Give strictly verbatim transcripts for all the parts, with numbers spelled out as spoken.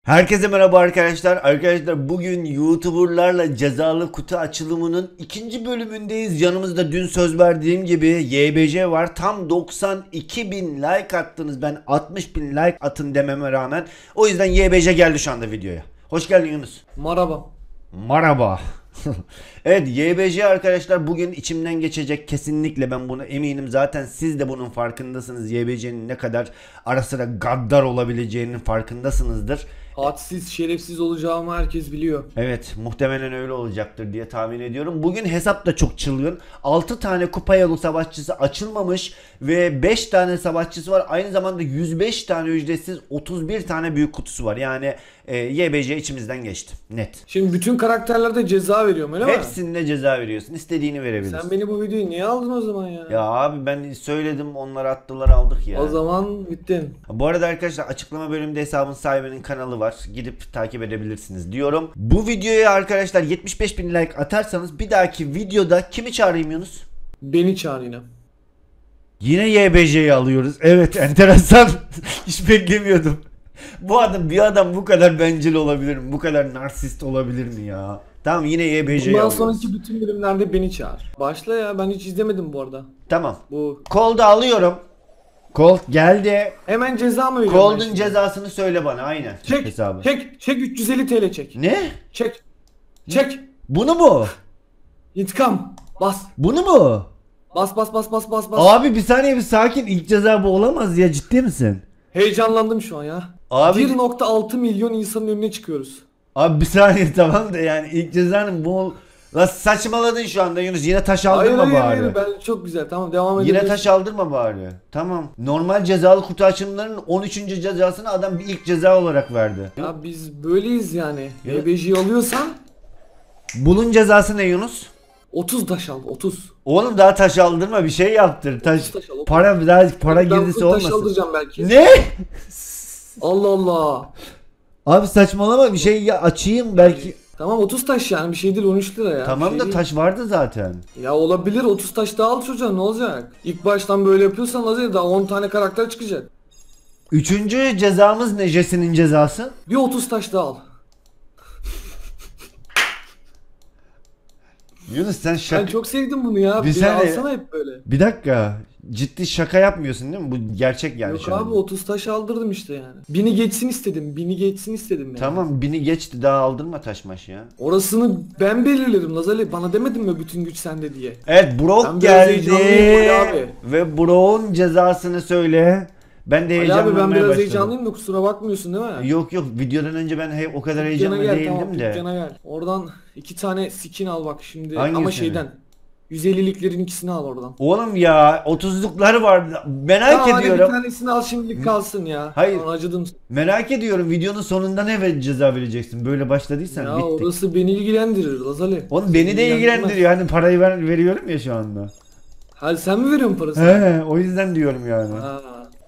Herkese merhaba arkadaşlar. Arkadaşlar bugün YouTuber'larla cezalı kutu açılımının ikinci bölümündeyiz. Yanımızda dün söz verdiğim gibi Y B C var. Tam doksan iki bin like attınız. Ben altmış bin like atın dememe rağmen. O yüzden Y B C geldi şu anda videoya. Hoş geldin Yunus. Merhaba. Merhaba. Evet, Y B C arkadaşlar bugün içimden geçecek, kesinlikle ben bunu eminim. Zaten siz de bunun farkındasınız. Y B C'nin ne kadar ara sıra gaddar olabileceğinin farkındasınızdır. Hadsiz, şerefsiz olacağımı herkes biliyor. Evet, muhtemelen öyle olacaktır diye tahmin ediyorum. Bugün hesap da çok çılgın. altı tane kupa yolu savaşçısı açılmamış ve beş tane savaşçısı var. Aynı zamanda yüz beş tane ücretsiz, otuz bir tane büyük kutusu var. Yani e, Y B C içimizden geçti. Net. Şimdi bütün karakterlerde ceza veriyorum öyle mi? Hepsinde ceza veriyorsun. İstediğini verebilirsin. Sen beni bu videoyu niye aldın o zaman ya? Ya abi ben söyledim, onlar attılar aldık ya. O zaman bittin. Bu arada arkadaşlar açıklama bölümünde hesabın sahibinin kanalı var. Gidip takip edebilirsiniz diyorum. Bu videoya arkadaşlar yetmiş beş bin like atarsanız bir dahaki videoda kimi çağırayım Yunus? Beni çağır yine. Yine Y B C'yi alıyoruz. Evet, enteresan. Hiç beklemiyordum. Bu adam bir adam bu kadar bencil olabilir mi? Bu kadar narsist olabilir mi ya? Tamam, yine Y B C'yi Bundan alıyoruz. sonraki bütün bölümlerde beni çağır. Başla ya, ben hiç izlemedim bu arada. Tamam. Bu Cold'u alıyorum. Cold geldi. hemen ceza mı veriyorum? Cold'un cezasını söyle bana, aynen. Çek, hesabı. çek, çek üç yüz elli TL çek. Ne? Çek, çek. Bunu mu? İntikam. Bas, Bunu mu? bas, bas, bas, bas, bas, bas. Abi bir saniye, bir sakin. İlk ceza bu olamaz ya, ciddi misin? Heyecanlandım şu an ya. Abi- bir nokta altı milyon insanın önüne çıkıyoruz. Abi bir saniye, tamam da yani ilk cezanın bu... La saçmaladın şu anda Yunus, yine taş aldırma Hayır, hayır, bari. hayır, ben çok güzel, tamam, devam Yine edelim. taş aldırma bari. Tamam. Normal cezalı kutu açılımlarının on üçüncü cezasını adam bir ilk ceza olarak verdi. Ya biz böyleyiz yani. Ya. Y B C'yi alıyorsan Bunun cezası ne Yunus? otuz taş al, otuz. Oğlum daha taş aldırma, bir şey yaptır. Taş, otuz taş al. otuz. para daha para Ben girdisi full taş olmasın. aldıracağım belki. Ne? Allah Allah. Abi saçmalama, bir şey ya açayım belki. Tamam, otuz taş yani, bir şey değil, on üç lira ya. Tamam Bir da şey taş vardı zaten. değil. Ya olabilir, otuz taş daha al çocuğa, ne olacak? İlk baştan böyle yapıyorsan lazım, daha on tane karakter çıkacak. Üçüncü cezamız ne, Jesse'nin cezası? Bir otuz taş daha al. Yunus sen Ben şaka... çok sevdim bunu ya. Bir Bir saniye. alsana hep böyle. Bir dakika. Ciddi şaka yapmıyorsun değil mi? Bu gerçek yani Yok şu an. abi, otuz taş aldırdım işte yani. Bini geçsin istedim, bini geçsin istedim yani. Tamam, bini geçti, daha aldırma taşmaş ya. Orasını ben belirlerim Lazali. Bana demedin mi bütün güç sende diye? Evet, Brock Ben biraz geldi. heyecanlıyım Ali abi. Ve Brock'un cezasını söyle. Ben de Ali abi, ben heyecanlanmaya biraz başladım. heyecanlıyım da kusura bakmıyorsun değil mi? Yok yok, videodan önce ben he- o kadar Dükkana heyecanlı gel, değildim tamam, de. dükkana gel. Oradan iki tane skin al bak şimdi. Hangisini? Ama şeyden. yüz elliliklerin ikisini al oradan. Oğlum ya, otuzluklar var. Merak Tamam, hadi bir ediyorum. tanesini al şimdilik kalsın ya. Hayır. Tamam, acıdım. Merak ediyorum, videonun sonunda ne ver- ceza vereceksin? Böyle başladıysan Ya bittik. orası beni ilgilendirir Lazali. Oğlum beni de ilgilendiriyor. Hani parayı ver, veriyorum ya şu anda. Hadi sen mi veriyorsun parasını? He, o yüzden diyorum yani. Ha.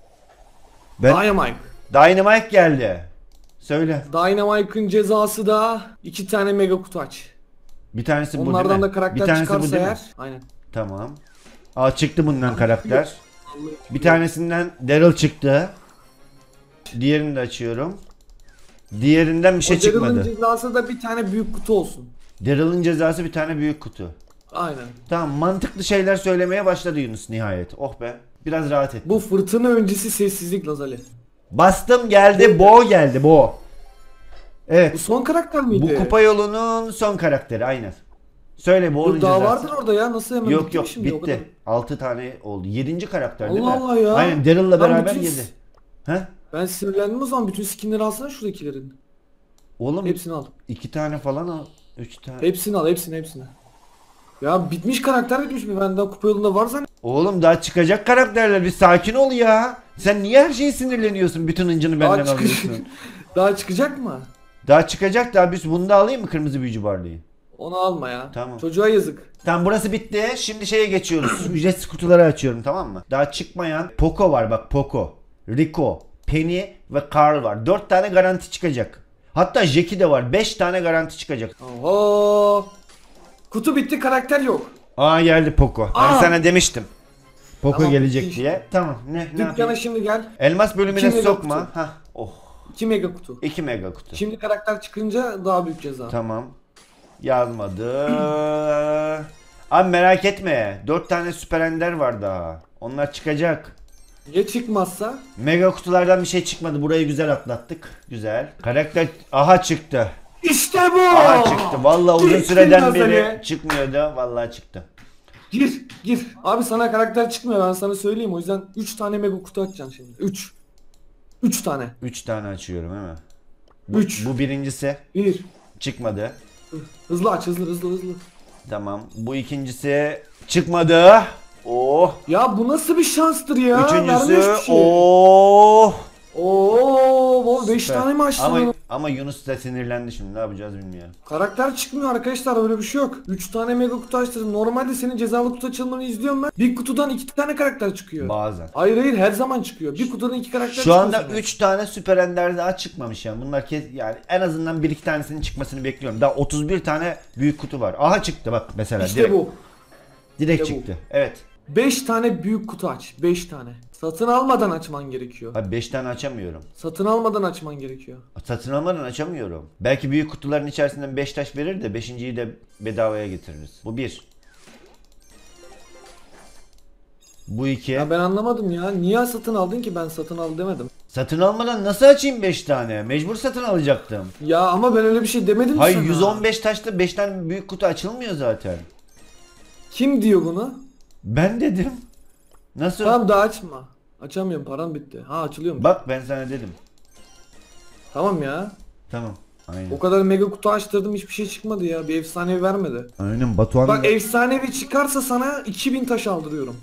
Ben Dynamite. Dynamite geldi. Söyle. Dynamite'ın cezası da iki tane mega kutu aç. Bir tanesi bu değil Onlardan mi? da karakter Bir tanesi bu çıkarsa değil mi? eğer. Aynen. Tamam. Aa, çıktı bundan karakter. Bir tanesinden Daryl çıktı. Diğerini de açıyorum. Diğerinden bir şey O Daryl'ın çıkmadı. cezası da bir tane büyük kutu olsun. Daryl'ın cezası bir tane büyük kutu. Aynen. Tamam, mantıklı şeyler söylemeye başladı Yunus nihayet. Oh be. Biraz rahat ettim. Bu fırtına öncesi sessizlik Lazali. Bastım, geldi. Bo geldi. Bo. Evet. Bu son karakter miydi? Bu kupa yolunun son karakteri aynen. Söyle bu onun Yok, daha cezası. vardır orada ya, nasıl hemen Yok bitti yok mi şimdi? O kadar. bitti. altı tane oldu. yedinci karakter değil mi? Allah Allah ya. Aynen, Daryl'la Ben beraber bütün- yedi. He? Ben sinirlendim o zaman, bütün skinleri alsana şuradakilerin. Oğlum Hepsini al. iki tane falan al. Üç tane. Hepsini al, hepsini hepsini. Ya bitmiş karakter bitmiş mi? Ben daha kupa yolunda var zannediyorum. Oğlum daha çıkacak karakterler, bir sakin ol ya. Sen niye her şeye sinirleniyorsun? Bütün hıncını benden Daha, çık alıyorsun. daha çıkacak mı? Daha çıkacak, daha biz bunu da alayım mı, kırmızı büyücü barlıyı? Onu alma ya. Tamam. Çocuğa yazık. Tamam, burası bitti. Şimdi şeye geçiyoruz. Ücretsiz kutuları açıyorum, tamam mı? Daha çıkmayan Poco var bak, Poco, Rico, Penny ve Carl var. dört tane garanti çıkacak. Hatta Jackie de var. beş tane garanti çıkacak. Oho. Kutu bitti, karakter yok. Aa, geldi Poco. Ben Aa! sana demiştim. Poco Tamam, gelecek bitti diye. Tamam. Ne, ne Dükkana yapayım? şimdi gel. Elmas bölümüne İki mega sokma. kutu. Hah. Oh. iki mega kutu. iki mega kutu. Şimdi karakter çıkınca daha büyük ceza. Tamam. Yazmadı. Abi merak etme. dört tane süper ender var daha. Onlar çıkacak. Ya çıkmazsa? Mega kutulardan bir şey çıkmadı. Burayı güzel atlattık. Güzel. Karakter aha çıktı. İşte bu! Aha çıktı. Vallahi uzun Gittin süreden Lazali. beri çıkmıyordu. Vallahi çıktı. Gir gir. Abi sana karakter çıkmıyor, ben sana söyleyeyim. O yüzden üç tane mega kutu açacaksın şimdi. üç. üç tane. üç tane açıyorum hemen. Bu, üç. bu birincisi. bir. Çıkmadı. Hızlı aç, hızlı hızlı hızlı. Tamam. Bu ikincisi çıkmadı. Oh. Ya bu nasıl bir şanstır ya? Verme Üçüncüsü. hiçbir şey. Oh. Oo, beş Süper. tane mi açtın? Ama, ama Yunus da sinirlendi şimdi. Ne yapacağız bilmiyorum. Karakter çıkmıyor arkadaşlar, öyle bir şey yok. üç tane mega kutu açtırdım. Normalde senin cezalı kutu açılmanı izliyorum ben. Bir kutudan iki tane karakter çıkıyor. Bazen. Hayır hayır, her zaman çıkıyor. Bir kutudan iki karakter Şu çıkıyor. anda sana. üç tane süper ender daha çıkmamış yani. Bunlar kes yani en azından bir iki tanesinin çıkmasını bekliyorum. Daha otuz bir tane büyük kutu var. Aha çıktı bak mesela İşte direkt. bu. Direkt İşte bu. çıktı. Evet. beş tane büyük kutu aç. beş tane. Satın almadan açman gerekiyor. Abi beş tane açamıyorum. Satın almadan açman gerekiyor. Satın almadan açamıyorum. Belki büyük kutuların içerisinden beş taş verir de beşinciyi de bedavaya getiririz. Bu bir. Bu iki. Ya ben anlamadım ya. Niye satın aldın ki? Ben satın al demedim. Satın almadan nasıl açayım beş tane? Mecbur satın alacaktım. Ya ama ben öyle bir şey demedim Hayır sana. yüz on beş taşta beş tane büyük kutu açılmıyor zaten. Kim diyor bunu? Ben dedim. Nasıl? Tamam daha açma. Açamıyorum, param bitti. Ha açılıyor mu? Bak ben sana dedim. Tamam ya. Tamam. Aynen. O kadar mega kutu açtırdım, hiçbir şey çıkmadı ya. Bir efsanevi vermedi. Aynen Batuhan. Bak efsanevi çıkarsa sana iki bin taş aldırıyorum.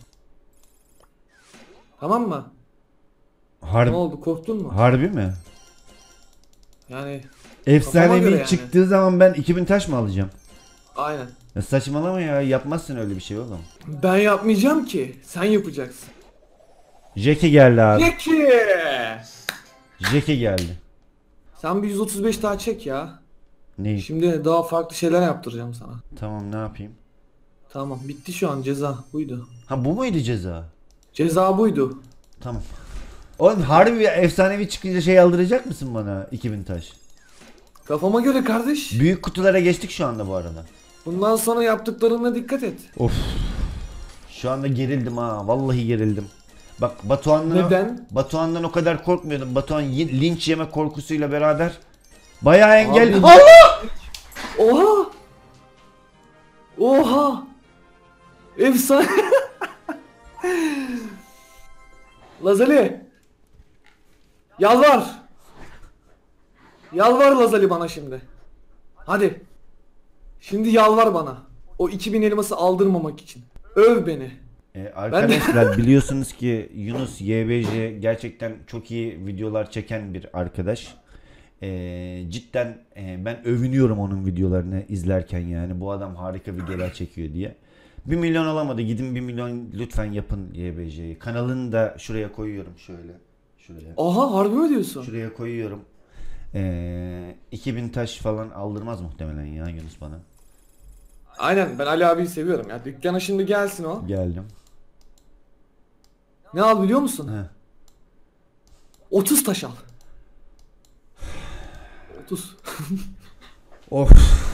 Tamam mı? Harbi, Ne oldu, korktun mu? harbi mi? Yani Kafama Efsanevi göre yani. çıktığı zaman ben iki bin taş mı alacağım? aynen. Ya saçmalama ya, yapmazsın öyle bir şey oğlum. Ben yapmayacağım ki. Sen yapacaksın. Jackie geldi abi. Peki. Jackie geldi. Sen bir yüz otuz beş daha çek ya. Ne? Şimdi daha farklı şeyler yaptıracağım sana. Tamam ne yapayım? Tamam, bitti şu an, ceza buydu. Ha bu muydu ceza? Ceza buydu. Tamam. Oğlum harbi bir efsanevi çıkınca şey aldıracak mısın bana iki bin taş? Kafama göre kardeş. Büyük kutulara geçtik şu anda bu arada. Bundan sonra yaptıklarına dikkat et. Of. Şu anda gerildim ha. Vallahi gerildim. Bak Batuhan'dan Neden? Batuhan'dan o kadar korkmuyordum. Batuhan y- linç yeme korkusuyla beraber bayağı engel. Abi- Allah! Oha! Oha! Efsane. Lazali. Yalvar. Yalvar Lazali bana şimdi. Hadi. Şimdi yalvar bana. O iki bin elması aldırmamak için. Öv beni. Ee, arkadaşlar biliyorsunuz ki Yunus Y B J gerçekten çok iyi videolar çeken bir arkadaş. Ee, cidden e, ben övünüyorum onun videolarını izlerken yani bu adam harika videolar çekiyor diye. bir milyon alamadı, gidin bir milyon lütfen yapın Y B J'yi. Kanalını da şuraya koyuyorum şöyle. Şuraya. Aha, harbi mi diyorsun? Şuraya koyuyorum. Ee, iki bin taş falan aldırmaz muhtemelen ya Yunus bana. Aynen, ben Ali abiyi seviyorum ya. Dükkana şimdi gelsin o. Geldim. Ne al biliyor musun? Heh. otuz taş al. otuz. Of.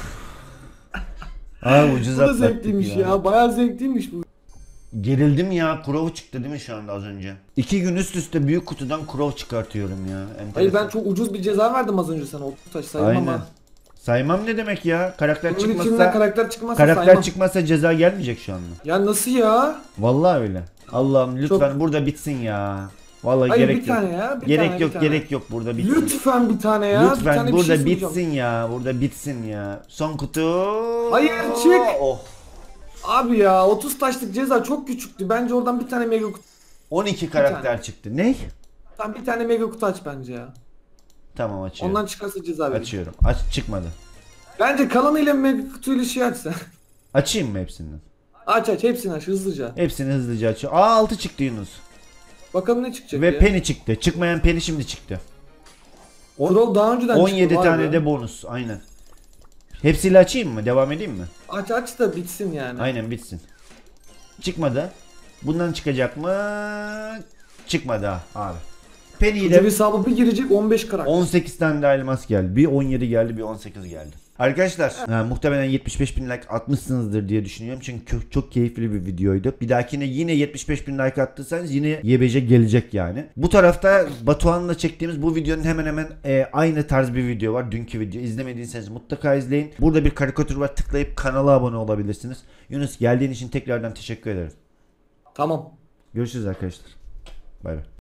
Aa ucuz Bu da atlattık zevkliymiş ya. ya. Bayağı zevkliymiş bu. Gerildim ya. Kurov çıktı değil mi şu anda az önce? İki gün üst üste büyük kutudan kurov çıkartıyorum ya. Enteresan. Hayır, ben çok ucuz bir ceza verdim az önce sana. otuz taş sayılmam Aynen. ha. Saymam ne demek ya? Karakter Bunun içinden çıkmazsa karakter çıkmazsa karakter saymam. çıkmazsa ceza gelmeyecek şu anda. Ya nasıl ya? Vallahi öyle. Allah'ım lütfen Çok- burada bitsin ya. Vallahi Hayır, gerek bir yok. tane ya. Bir gerek tane, yok, bir tane. gerek yok burada bitsin. Lütfen bir tane ya. bir Lütfen tane bir burada şey soracağım. bitsin ya. Burada bitsin ya. Son kutu. Hayır, çık. Oh. Abi ya, otuz taşlık ceza çok küçüktü. Bence oradan bir tane mega kutu. on iki karakter çıktı. Ne? Tam bir tane mega kutu aç bence ya. Tamam açıyorum. Ondan çıkarsa ceza verir. Açıyorum. Aç çıkmadı. Bence kalanıyla mega kutuyla şey aç sen. Açayım mı hepsinden? Aç aç, hepsini aç hızlıca. Hepsini hızlıca açıyorum. Aa altı çıktı Yunus. Bakalım ne çıkacak Ve ya. Penny çıktı. Çıkmayan Penny şimdi çıktı. Crow daha önceden on çıktı. yedi vay tane be. de bonus. Aynen. Hepsiyle açayım mı? Devam edeyim mi? Aç aç da bitsin yani. Aynen bitsin. Çıkmadı. Bundan çıkacak mı? Çıkmadı ha abi. Penny Çocuğun ile hesabı bir girecek on beş karakter. on sekiz tane de elmas geldi. Bir on yedi geldi, bir on sekiz geldi. Arkadaşlar ha, muhtemelen yetmiş beş bin like atmışsınızdır diye düşünüyorum. Çünkü çok, çok keyifli bir videoydu. Bir dahakine yine yetmiş beş bin like attıysanız yine Y B C gelecek yani. Bu tarafta Batuhan'la çektiğimiz bu videonun hemen hemen e, aynı tarz bir video var. Dünkü video. İzlemediyseniz mutlaka izleyin. Burada bir karikatür var. Tıklayıp kanala abone olabilirsiniz. Yunus, geldiğin için tekrardan teşekkür ederim. Tamam. Görüşürüz arkadaşlar. Bay bay.